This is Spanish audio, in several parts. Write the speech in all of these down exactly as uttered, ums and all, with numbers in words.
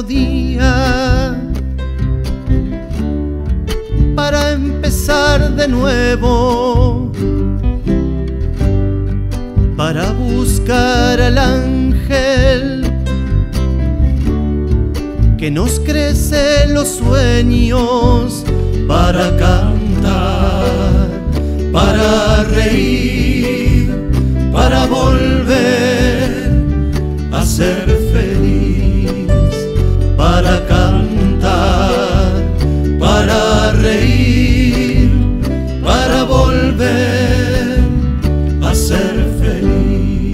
día para empezar de nuevo, para buscar al ángel que nos crece los sueños, para cantar, para reír, para volver a ser feliz, para cantar, para reír, para volver a ser feliz.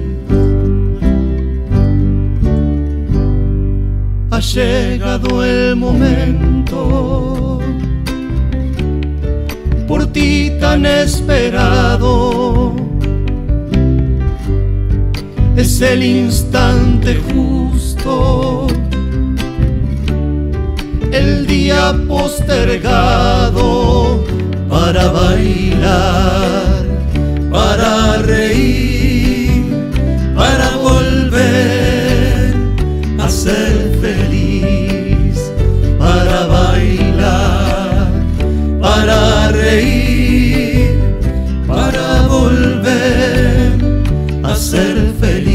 Ha llegado el momento, por ti tan esperado. Es el instante justo, el día postergado, para bailar, para reír, para volver a ser feliz, para bailar, para reír, para volver a ser feliz.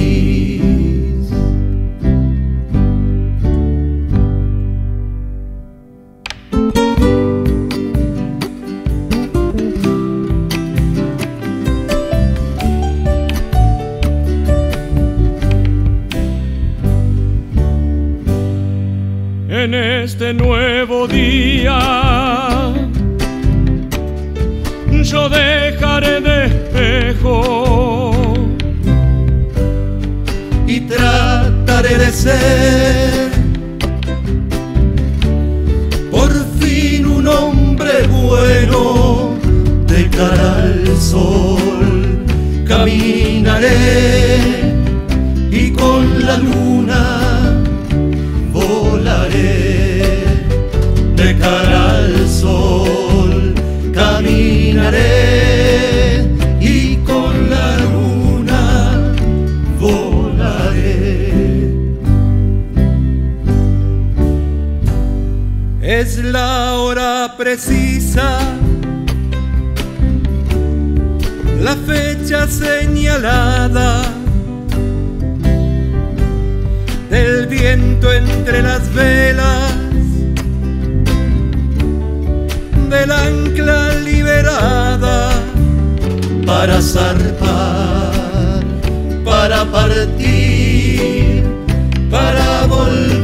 En este nuevo día yo dejaré de espejo y trataré de ser por fin un hombre bueno. De cara al sol caminaré y con la luna volaré. De cara al sol caminaré y con la luna volaré. Es la hora precisa, la fecha señalada, del viento entre las velas, del ancla liberada, para zarpar, para partir, para volver